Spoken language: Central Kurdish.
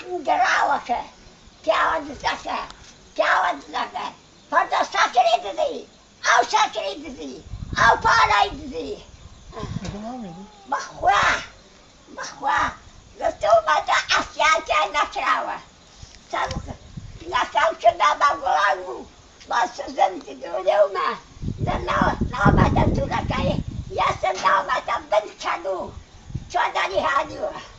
Ndrawaka, Piawadaka, Piawadaka, for the sacred, our sacred, our paradise. Mahwa, Mahwa, the Tomata Asiata Natrawa. Some Nakaucha Babagu, Master to do Luma, the now Madame Tulakai, yes, and now Madame Benchadu, Chodani Hadu.